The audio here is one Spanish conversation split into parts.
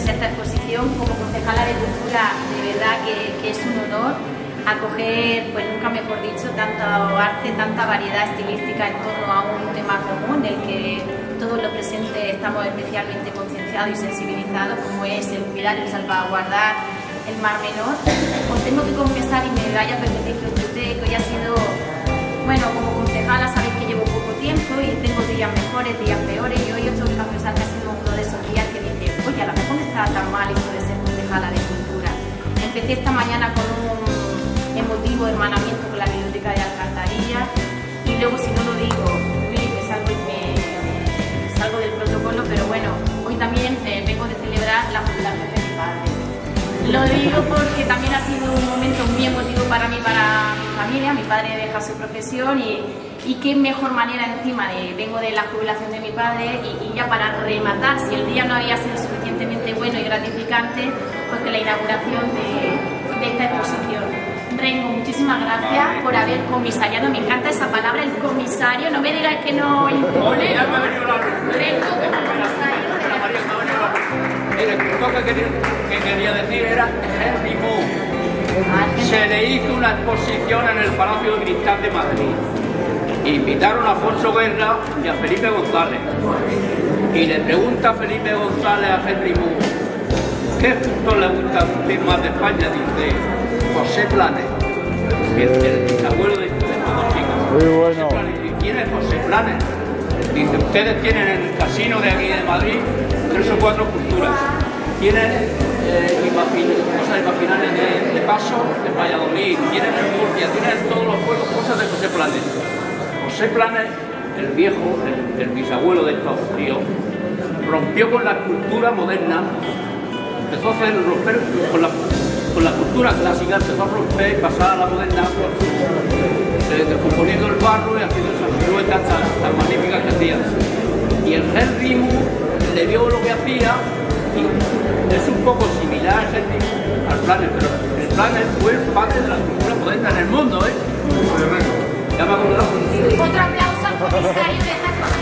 unirse a esta exposición. Como concejala de Cultura, de verdad que es un honor acoger, pues nunca mejor dicho, tanto arte, tanta variedad estilística en torno a un tema común del que todos los presentes estamos especialmente concienciados y sensibilizados, como es el cuidar, el salvaguardar el Mar Menor. Os tengo que confesar, y me vaya a permitir que os tutee, que hoy ha sido, bueno, como concejala sabéis que llevo poco tiempo y tengo días mejores, días peores, y hoy os tengo que confesar que ha sido uno de esos días que dije, oye, a lo mejor no está tan mal esto de ser concejala de Cultura. Empecé esta mañana con un emotivo hermanamiento con la biblioteca de Alcantarilla, y luego, si no lo digo, me salgo del protocolo, pero bueno, hoy también vengo de celebrar la jubilación de mi padre. Lo digo porque también ha sido un momento muy emotivo para mí, para mi familia. Mi padre deja su profesión y qué mejor manera encima vengo de la jubilación de mi padre y ya para rematar, si el día no había sido suficientemente bueno y gratificante, pues que la inauguración de esta exposición. Rengo, muchísimas gracias por haber comisariado, me encanta esa palabra, el comisario, no me digáis que no impone. Oye, ya me ha venido la luz. Rengo como comisario. Mira, lo que quería decir era Henry Moore. Se le hizo una exposición en el Palacio de Cristal de Madrid. Invitaron a Alfonso Guerra y a Felipe González. Y le pregunta a Felipe González a Henry Moore, ¿qué punto le gusta a usted más de España? Dice, José Planes, el bisabuelo de todos chicos. Muy bueno. ¿Quién es José Planes? Dice, ustedes tienen en el casino de aquí de Madrid 3 o 4 culturas. Tienen cosas imaginables de Paso, de Valladolid, tienen en Murcia, tienen todos los pueblos cosas de José Planes. José Planes, el viejo, el bisabuelo de estos tíos, rompió con la cultura moderna, empezó a hacer romper con la cultura clásica, empezó a romper y pasar a la moderna, descomponiendo el barro y haciendo esas siluetas tan magníficas que hacía. Y el Henry Moore le vio lo que hacía y es un poco similar al Planes, pero el Planes fue el padre de la cultura moderna en el mundo, ¿eh? Ya me acuerdo. Otro aplauso al comisario de esta cosa.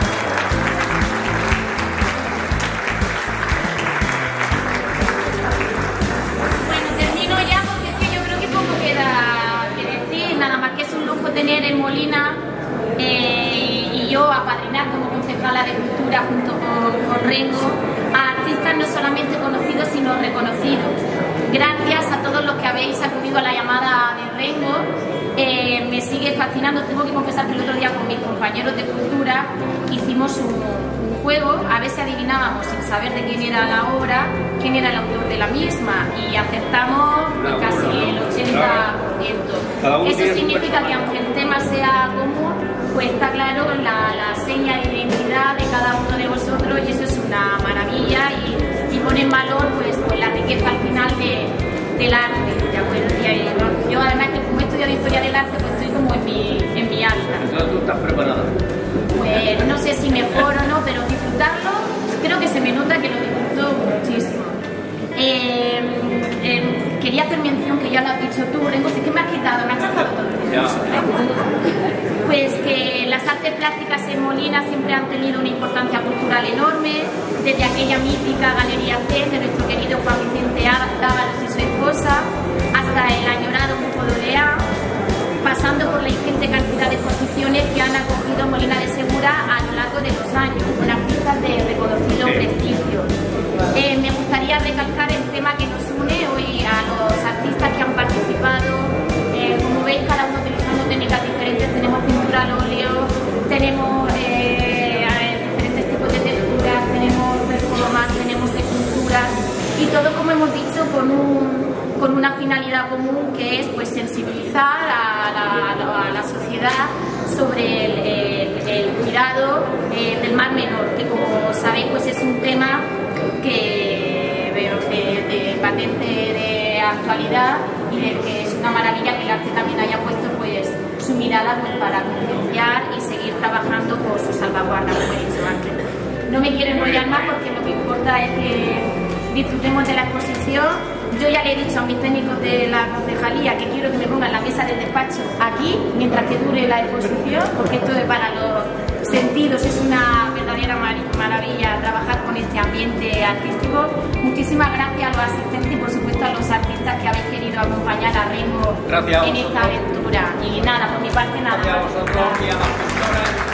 Bueno, termino ya porque es que yo creo que poco queda que decir, nada más que es un lujo tener en Molina y yo apadrinar como concejala de Cultura junto con Rengo a artistas no solamente conocidos sino reconocidos. Gracias a todos los que habéis acudido a la llamada de Rengo, me sigue fascinando. Tengo que confesar que el otro día con mis compañeros de Cultura hicimos un juego a ver si adivinábamos, sin saber de quién era la obra, quién era el autor de la misma, y acertamos casi el 80%. Eso significa que aunque el tema sea común, pues está claro la seña de identidad de cada uno de vosotros, y eso es una maravilla y pone en valor pues la riqueza al final del arte, ¿de acuerdo? Yo además que como he estudiado historia del arte, pues estoy como en mi alta. Entonces tú estás preparada. Pues no sé si mejor o no, pero disfrutarlo, creo que se me nota que lo disfruto muchísimo. Quería hacer mención, que ya lo has dicho tú, Rengo, es que me has quitado, me has chafado todo. Pues que las artes plásticas en Molina siempre han tenido una importancia cultural enorme, desde aquella mítica Galería C de nuestro querido Juan Vicente Ábalos y su esposa, hasta el añorado Grupo AA, pasando por la ingente cantidad de exposiciones que han acogido Molina de Segura a lo largo de los años, con artistas de reconocido prestigio. Me gustaría recalcar el tema que nos une hoy a los artistas que han participado. Como veis, cada uno utilizando técnicas diferentes. Tenemos pintura al óleo, tenemos diferentes tipos de texturas, tenemos performance, tenemos esculturas, y todo, como hemos dicho, con una finalidad común, que es pues sensibilizar a la sociedad sobre el cuidado del Mar Menor, que como sabéis pues es un tema que de patente de actualidad, y de que es una maravilla que el arte también haya puesto pues su mirada pues, para concienciar y seguir trabajando por su salvaguarda, como he dicho antes. No me quiero enrollar más porque lo que importa es que disfrutemos de la exposición. Yo ya le he dicho a mis técnicos de la concejalía que quiero que me pongan la mesa del despacho aquí mientras que dure la exposición, porque esto es para los sentidos, es una verdadera maravilla trabajar con este ambiente artístico nuevo. Muchísimas gracias a los asistentes y por supuesto a los artistas que habéis querido acompañar a Remo en esta aventura. Y nada, por mi parte nada. Gracias a vosotros y a las personas.